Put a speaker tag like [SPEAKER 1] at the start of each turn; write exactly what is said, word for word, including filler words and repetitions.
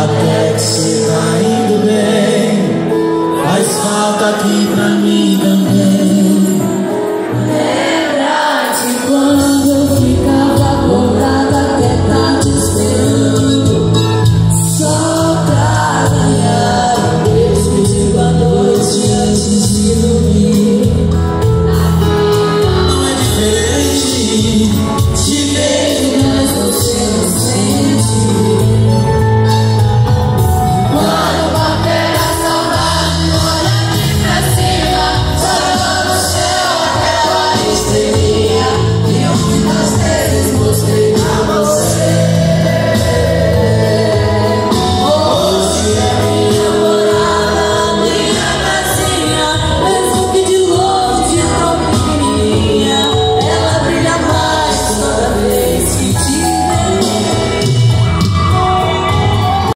[SPEAKER 1] até que cê tá indo bem. Faz falta aqui pra mim também.